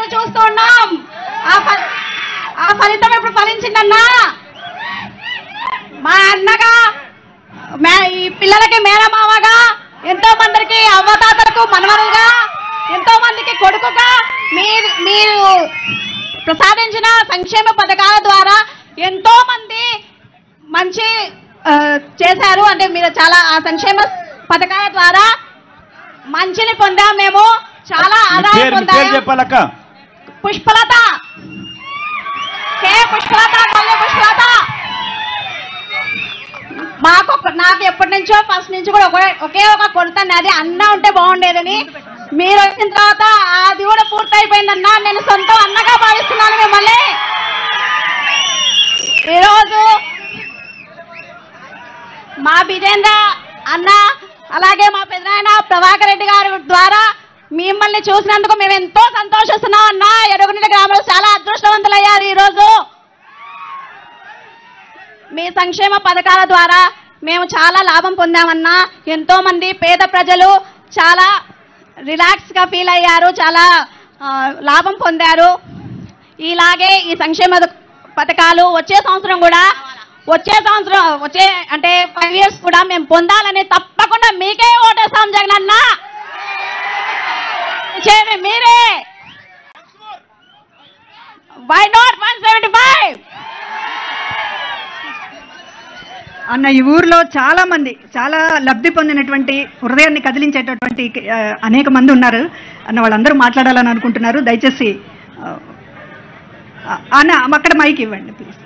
చూస్తూ ఉన్నాం. ఆ ఫలితం ఇప్పుడు ఫలించిందన్నా. మా అన్నగా ఈ పిల్లలకి మేనమామగా, ఎంతో మందికి అవ్వతాతలకు మనవరుగా, ఎంతో మందికి కొడుకుగా మీరు ప్రసాదించిన సంక్షేమ పథకాల ద్వారా ఎంతో మంది మంచి చేశారు. అంటే మీరు చాలా ఆ సంక్షేమ పథకాల ద్వారా మంచిని పొందాం. మేము చాలా ఆదాయం పొందాము. పుష్పలత, పుష్పలత, పుష్పలత. నాకు ఎప్పటి నుంచో ఫస్ట్ నుంచి కూడా ఒకే ఒక కొడుతాను, అది అన్న ఉంటే బాగుండేదని. మీరు వచ్చిన తర్వాత అది కూడా పూర్తయిపోయిందన్నా. నేను సొంత అన్నగా భావిస్తున్నాను మిమ్మల్ని. ఈరోజు మా విజేంద్ర అన్న, అలాగే మా పెదనాయన ప్రభాకర్ రెడ్డి గారి ద్వారా మిమ్మల్ని చూసినందుకు మేము ఎంతో సంతోషిస్తున్నాం అన్న. ఎరుగునిల గ్రామంలో చాలా అదృష్టవంతులయ్యారు. ఈరోజు మీ సంక్షేమ పథకాల ద్వారా మేము చాలా లాభం పొందామన్నా. ఎంతో మంది పేద ప్రజలు చాలా రిలాక్స్ గా ఫీల్ అయ్యారు, చాలా లాభం పొందారు. ఇలాగే ఈ సంక్షేమ పథకాలు వచ్చే సంవత్సరం అంటే 5 years కూడా మేము పొందాలని తప్పకుండా మీకే ఓటేస్తాం జగనన్న. మీరే వై నాట్ 175 అన్న. ఈ ఊర్లో చాలా మంది చాలా లబ్ధి పొందినటువంటి, హృదయాన్ని కదిలించేటటువంటి అనేక మంది ఉన్నారు అన్న. వాళ్ళందరూ మాట్లాడాలని అనుకుంటున్నారు. దయచేసి అన్న అక్కడ మైక్ ఇవ్వండి ప్లీజ్.